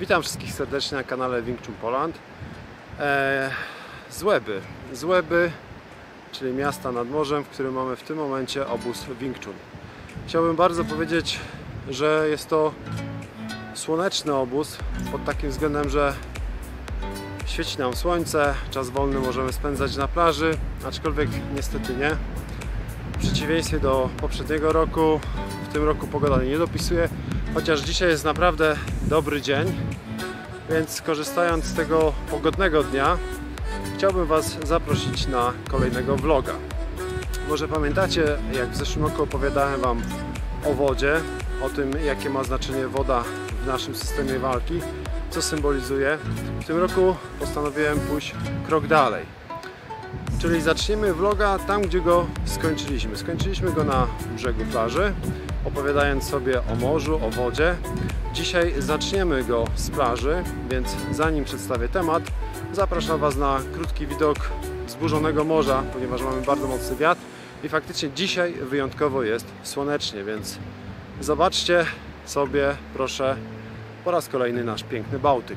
Witam wszystkich serdecznie na kanale Wing Chun Poland. Złeby, czyli miasta nad morzem, w którym mamy w tym momencie obóz Wing Chun. Chciałbym bardzo powiedzieć, że jest to słoneczny obóz pod takim względem, że świeci nam słońce, czas wolny możemy spędzać na plaży, aczkolwiek niestety nie. W przeciwieństwie do poprzedniego roku, w tym roku pogoda nie dopisuje, chociaż dzisiaj jest naprawdę dobry dzień, więc korzystając z tego pogodnego dnia, chciałbym Was zaprosić na kolejnego vloga. Może pamiętacie, jak w zeszłym roku opowiadałem Wam o wodzie, o tym, jakie ma znaczenie woda w naszym systemie walki, co symbolizuje. W tym roku postanowiłem pójść krok dalej. Czyli zaczniemy vloga tam, gdzie go skończyliśmy. Skończyliśmy go na brzegu plaży, opowiadając sobie o morzu, o wodzie. Dzisiaj zaczniemy go z plaży, więc zanim przedstawię temat, zapraszam Was na krótki widok wzburzonego morza, ponieważ mamy bardzo mocny wiatr i faktycznie dzisiaj wyjątkowo jest słonecznie, więc zobaczcie sobie, proszę, po raz kolejny nasz piękny Bałtyk.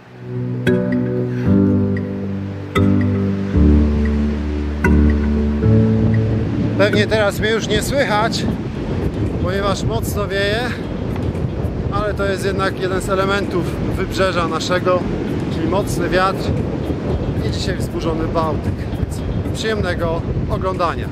Pewnie teraz mnie już nie słychać, ponieważ mocno wieje, ale to jest jednak jeden z elementów wybrzeża naszego, czyli mocny wiatr i dzisiaj wzburzony Bałtyk. Więc przyjemnego oglądania.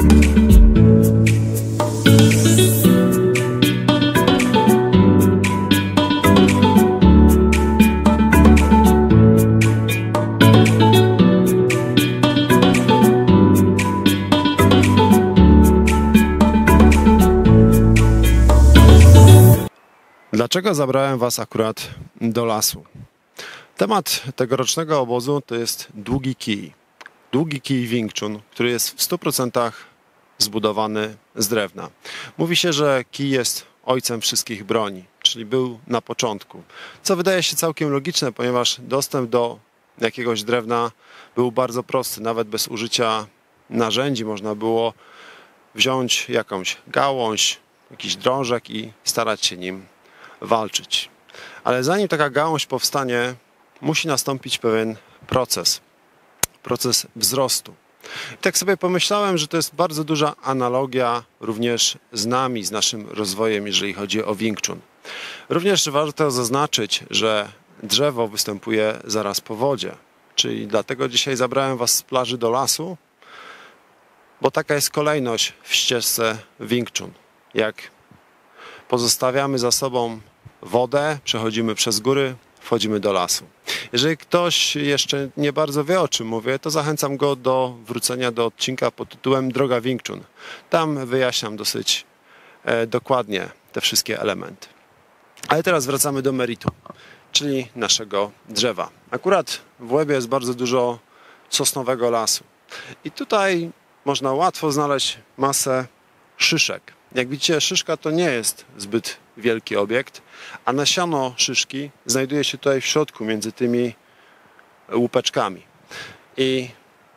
Dlaczego zabrałem Was akurat do lasu? Temat tegorocznego obozu to jest długi kij. Długi kij Wing Chun, który jest w 100% zbudowany z drewna. Mówi się, że kij jest ojcem wszystkich broni, czyli był na początku. Co wydaje się całkiem logiczne, ponieważ dostęp do jakiegoś drewna był bardzo prosty. Nawet bez użycia narzędzi można było wziąć jakąś gałąź, jakiś drążek i starać się nim walczyć. Ale zanim taka gałąź powstanie, musi nastąpić pewien proces wzrostu. I tak sobie pomyślałem, że to jest bardzo duża analogia również z nami, z naszym rozwojem, jeżeli chodzi o Wing Chun. Również warto zaznaczyć, że drzewo występuje zaraz po wodzie, czyli dlatego dzisiaj zabrałem Was z plaży do lasu, bo taka jest kolejność w ścieżce Wing Chun. Jak pozostawiamy za sobą wodę, przechodzimy przez góry, wchodzimy do lasu. Jeżeli ktoś jeszcze nie bardzo wie, o czym mówię, to zachęcam go do wrócenia do odcinka pod tytułem Droga Wing Chun. Tam wyjaśniam dosyć dokładnie te wszystkie elementy. Ale teraz wracamy do meritum, czyli naszego drzewa. Akurat w Łebie jest bardzo dużo sosnowego lasu. I tutaj można łatwo znaleźć masę szyszek. Jak widzicie, szyszka to nie jest zbyt wielki obiekt, a nasiono szyszki znajduje się tutaj w środku, między tymi łupeczkami. I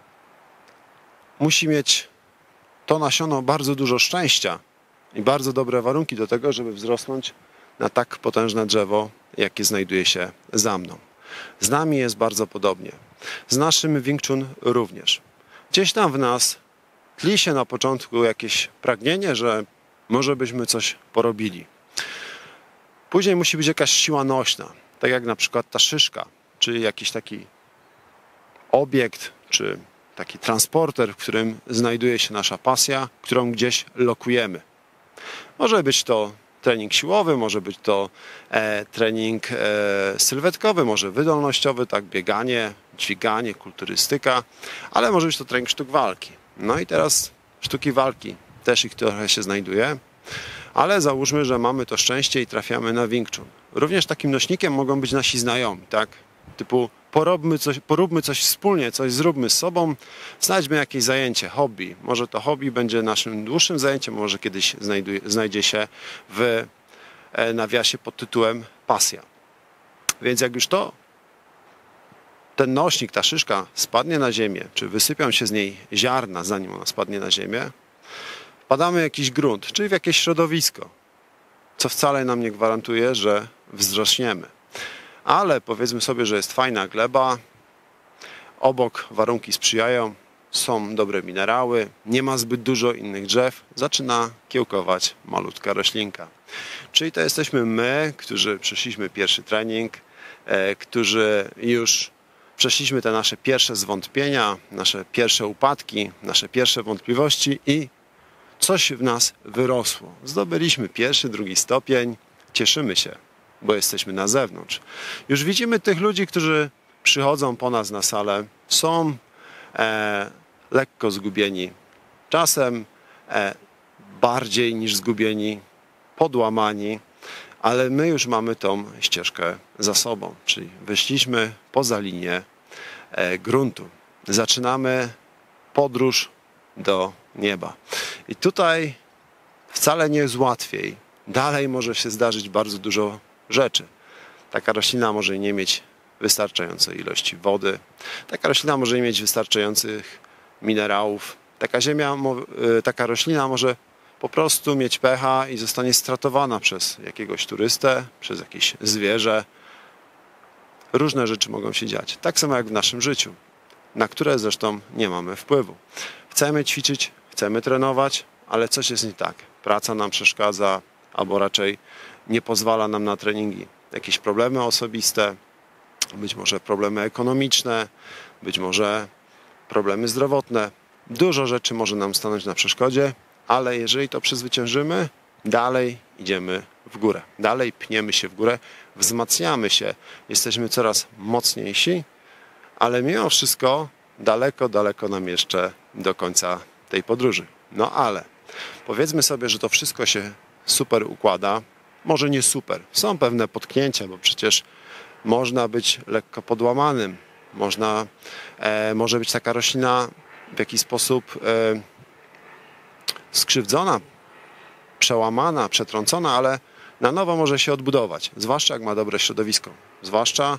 musi mieć to nasiono bardzo dużo szczęścia i bardzo dobre warunki do tego, żeby wzrosnąć na tak potężne drzewo, jakie znajduje się za mną. Z nami jest bardzo podobnie. Z naszym Wing Chun również. Gdzieś tam w nas tli się na początku jakieś pragnienie, że może byśmy coś porobili. Później musi być jakaś siła nośna, tak jak na przykład ta szyszka, czy jakiś taki obiekt, czy taki transporter, w którym znajduje się nasza pasja, którą gdzieś lokujemy. Może być to trening siłowy, może być to trening sylwetkowy, może wydolnościowy, tak, bieganie, dźwiganie, kulturystyka, ale może być to trening sztuk walki. No i teraz sztuki walki, też ich trochę się znajduje, ale załóżmy, że mamy to szczęście i trafiamy na Wing Chun. Również takim nośnikiem mogą być nasi znajomi, tak? Typu poróbmy coś wspólnie, coś zróbmy z sobą, znajdźmy jakieś zajęcie, hobby. Może to hobby będzie naszym dłuższym zajęciem, może kiedyś znajdzie się w nawiasie pod tytułem pasja. Więc jak już ten nośnik, ta szyszka spadnie na ziemię, czy wysypią się z niej ziarna, zanim ona spadnie na ziemię, wpadamy w jakiś grunt, czyli w jakieś środowisko, co wcale nam nie gwarantuje, że wzrośniemy. ale powiedzmy sobie, że jest fajna gleba, obok warunki sprzyjają, są dobre minerały, nie ma zbyt dużo innych drzew, zaczyna kiełkować malutka roślinka. Czyli to jesteśmy my, którzy przeszliśmy pierwszy trening, którzy już przeszliśmy te nasze pierwsze zwątpienia, nasze pierwsze upadki, nasze pierwsze wątpliwości i coś w nas wyrosło. Zdobyliśmy pierwszy, drugi stopień, cieszymy się, bo jesteśmy na zewnątrz. Już widzimy tych ludzi, którzy przychodzą po nas na salę, są lekko zgubieni, czasem bardziej niż zgubieni, podłamani, ale my już mamy tą ścieżkę za sobą, czyli wyszliśmy poza linię gruntu. Zaczynamy podróż do nieba. I tutaj wcale nie jest łatwiej. Dalej może się zdarzyć bardzo dużo rzeczy. Taka roślina może nie mieć wystarczającej ilości wody. Taka roślina może nie mieć wystarczających minerałów. Taka roślina może po prostu mieć pecha i zostanie stratowana przez jakiegoś turystę, przez jakieś zwierzę. Różne rzeczy mogą się dziać. Tak samo jak w naszym życiu, na które zresztą nie mamy wpływu. Chcemy ćwiczyć, chcemy trenować, ale coś jest nie tak. Praca nam przeszkadza, albo raczej nie pozwala nam na treningi. Jakieś problemy osobiste, być może problemy ekonomiczne, być może problemy zdrowotne. Dużo rzeczy może nam stanąć na przeszkodzie, ale jeżeli to przezwyciężymy, dalej idziemy w górę. Dalej pniemy się w górę, wzmacniamy się, jesteśmy coraz mocniejsi, ale mimo wszystko daleko, daleko nam jeszcze do końca tej podróży. No ale powiedzmy sobie, że to wszystko się super układa. Może nie super. Są pewne potknięcia, bo przecież można być lekko podłamanym. Może być taka roślina w jakiś sposób skrzywdzona, przełamana, przetrącona, ale na nowo może się odbudować. Zwłaszcza jak ma dobre środowisko. Zwłaszcza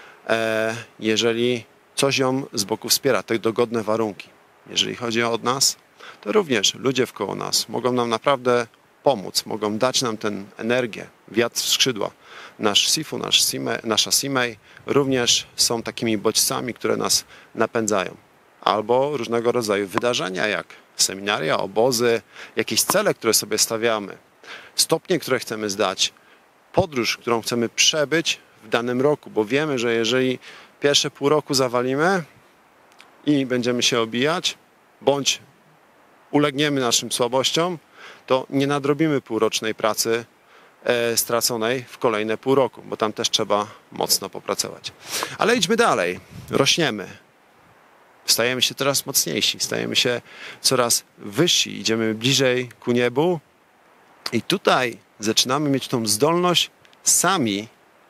jeżeli coś ją z boku wspiera, te dogodne warunki. Jeżeli chodzi o nas, to również ludzie wkoło nas mogą nam naprawdę pomóc, mogą dać nam tę energię, wiatr w skrzydła. Nasz Sifu, nasza Simei również są takimi bodźcami, które nas napędzają. Albo różnego rodzaju wydarzenia, jak seminaria, obozy, jakieś cele, które sobie stawiamy, stopnie, które chcemy zdać, podróż, którą chcemy przebyć w danym roku, bo wiemy, że jeżeli pierwsze pół roku zawalimy i będziemy się obijać, bądź ulegniemy naszym słabościom, to nie nadrobimy półrocznej pracy straconej w kolejne pół roku, bo tam też trzeba mocno popracować. Ale idźmy dalej, rośniemy. Stajemy się coraz mocniejsi, stajemy się coraz wyżsi, idziemy bliżej ku niebu i tutaj zaczynamy mieć tą zdolność sami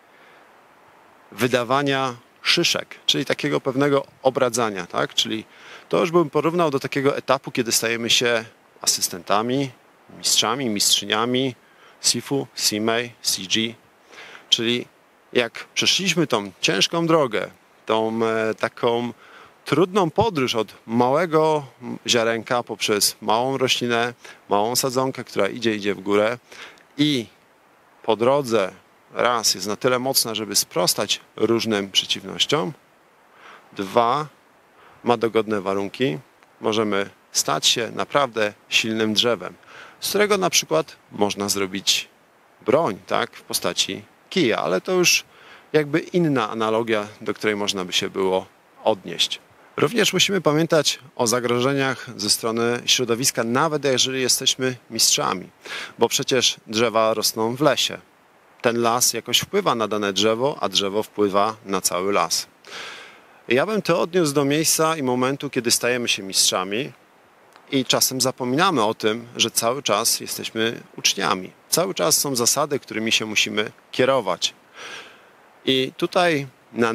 wydawania szyszek, czyli takiego pewnego obradzania, tak? Czyli to już bym porównał do takiego etapu, kiedy stajemy się asystentami, mistrzami, mistrzyniami Sifu, Simei, CG, czyli jak przeszliśmy tą ciężką drogę, tą taką trudną podróż od małego ziarenka poprzez małą roślinę, małą sadzonkę, która idzie w górę i po drodze raz jest na tyle mocna, żeby sprostać różnym przeciwnościom, dwa ma dogodne warunki, możemy stać się naprawdę silnym drzewem, z którego na przykład można zrobić broń, tak, w postaci kija, ale to już jakby inna analogia, do której można by się było odnieść. Również musimy pamiętać o zagrożeniach ze strony środowiska, nawet jeżeli jesteśmy mistrzami, bo przecież drzewa rosną w lesie. Ten las jakoś wpływa na dane drzewo, a drzewo wpływa na cały las. Ja bym to odniósł do miejsca i momentu, kiedy stajemy się mistrzami i czasem zapominamy o tym, że cały czas jesteśmy uczniami. Cały czas są zasady, którymi się musimy kierować. I tutaj na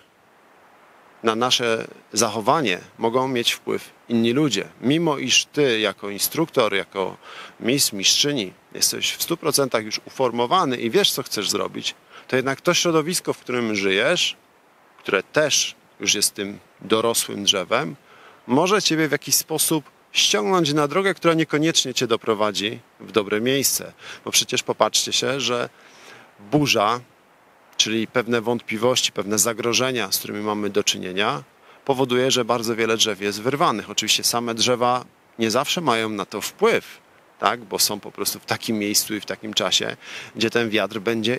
nasze zachowanie mogą mieć wpływ inni ludzie. Mimo iż ty jako instruktor, jako mistrzyni jesteś w 100% już uformowany i wiesz, co chcesz zrobić, to jednak to środowisko, w którym żyjesz, które też już jest tym dorosłym drzewem, może ciebie w jakiś sposób ściągnąć na drogę, która niekoniecznie cię doprowadzi w dobre miejsce. Bo przecież popatrzcie się, że burza czyli pewne wątpliwości, pewne zagrożenia, z którymi mamy do czynienia, powoduje, że bardzo wiele drzew jest wyrwanych. Oczywiście same drzewa nie zawsze mają na to wpływ, tak? Bo są po prostu w takim miejscu i w takim czasie, gdzie ten wiatr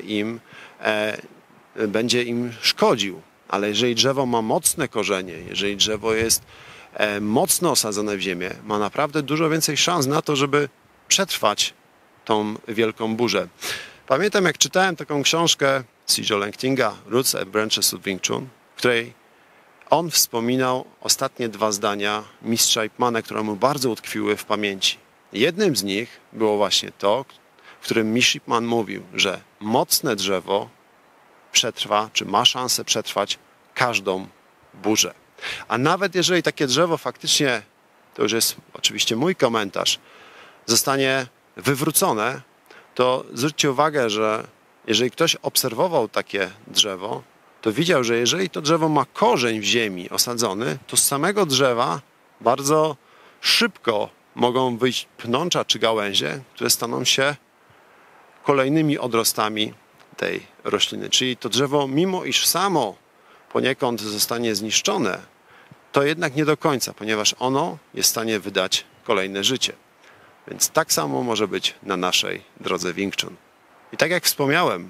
będzie im szkodził. Ale jeżeli drzewo ma mocne korzenie, jeżeli drzewo jest mocno osadzone w ziemię, ma naprawdę dużo więcej szans na to, żeby przetrwać tą wielką burzę. Pamiętam, jak czytałem taką książkę Sijia Langtinga, Roots and Branches of Wing Chun, w której on wspominał ostatnie 2 zdania mistrza Ip Mana, które mu bardzo utkwiły w pamięci. Jednym z nich było właśnie to, w którym mistrz Ip Man mówił, że mocne drzewo przetrwa, czy ma szansę przetrwać każdą burzę. A nawet jeżeli takie drzewo faktycznie, to już jest oczywiście mój komentarz, zostanie wywrócone, to zwróćcie uwagę, że jeżeli ktoś obserwował takie drzewo, to widział, że jeżeli to drzewo ma korzeń w ziemi osadzony, to z samego drzewa bardzo szybko mogą wyjść pnącza czy gałęzie, które staną się kolejnymi odrostami tej rośliny. Czyli to drzewo, mimo iż samo poniekąd zostanie zniszczone, to jednak nie do końca, ponieważ ono jest w stanie wydać kolejne życie. Więc tak samo może być na naszej drodze Wing Chun. I tak jak wspomniałem,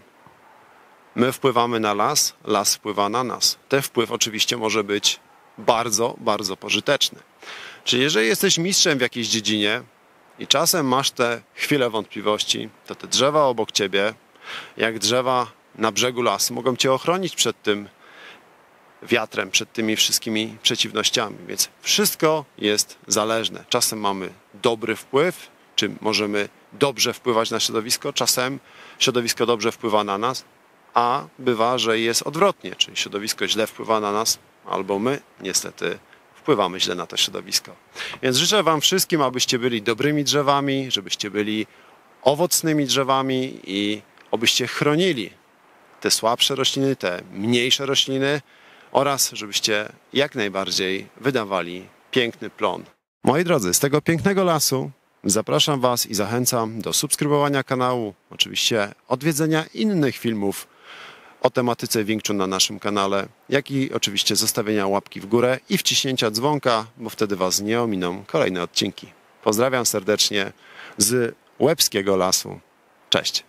my wpływamy na las, las wpływa na nas. Ten wpływ oczywiście może być bardzo, bardzo pożyteczny. Czyli jeżeli jesteś mistrzem w jakiejś dziedzinie i czasem masz te chwile wątpliwości, to te drzewa obok ciebie, jak drzewa na brzegu lasu, mogą cię ochronić przed tym wiatrem, przed tymi wszystkimi przeciwnościami. Więc wszystko jest zależne. Czasem mamy dobry wpływ, czy możemy dobrze wpływać na środowisko, czasem środowisko dobrze wpływa na nas, a bywa, że jest odwrotnie, czyli środowisko źle wpływa na nas, albo my niestety wpływamy źle na to środowisko. Więc życzę wam wszystkim, abyście byli dobrymi drzewami, żebyście byli owocnymi drzewami i abyście chronili te słabsze rośliny, te mniejsze rośliny oraz żebyście jak najbardziej wydawali piękny plon. Moi drodzy, z tego pięknego lasu zapraszam was i zachęcam do subskrybowania kanału, oczywiście odwiedzenia innych filmów o tematyce Wing Chun na naszym kanale, jak i oczywiście zostawienia łapki w górę i wciśnięcia dzwonka, bo wtedy was nie ominą kolejne odcinki. Pozdrawiam serdecznie z Łebskiego Lasu. Cześć!